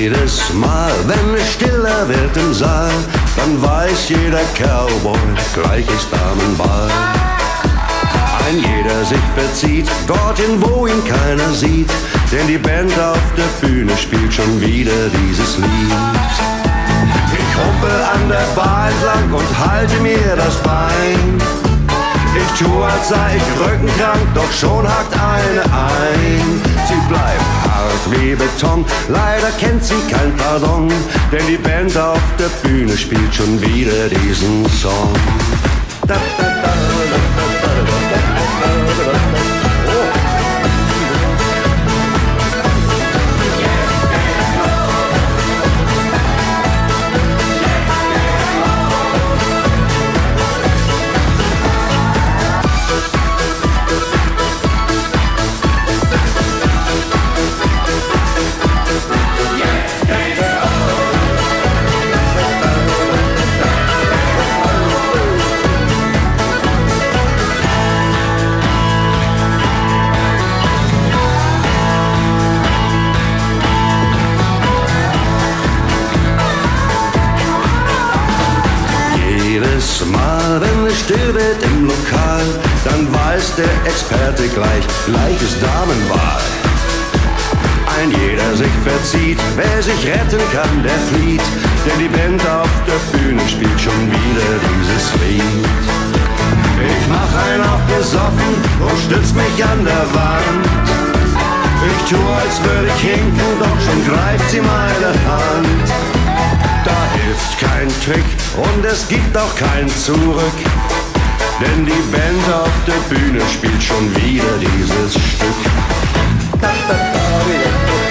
Jedes Mal, wenn es stiller wird im Saal, dann weiß jeder Cowboy, gleich ist Damenwahl. Ein jeder sich verzieht, dorthin wo ihn keiner sieht, denn die Band auf der Bühne spielt schon wieder dieses Lied. Ich humpel an der Bar entlang und halte mir das Bein. Ich tue, als sei ich rückenkrank, doch schon hakt eine ein. Sie bleibt hart wie Beton, leider kennt sie kein Pardon, denn die Band auf der Bühne spielt schon wieder diesen Song. Da, da, da, da, da, da, da, da, da, da. Jedes Mal, wenn es still wird im Lokal, dann weiß der Experte gleich ist Damenwahl. Ein jeder sich verzieht, wer sich retten kann, der flieht, denn die Band auf der Bühne spielt schon wieder dieses Lied. Ich mach einen auf besoffen und stütz mich an der Wand. Ich tue, als würde ich hinken, doch schon greift sie meine Hand. Da hilft kein Trick und es gibt auch kein Zurück, denn die Band auf der Bühne spielt schon wieder dieses Stück. Da, da, da,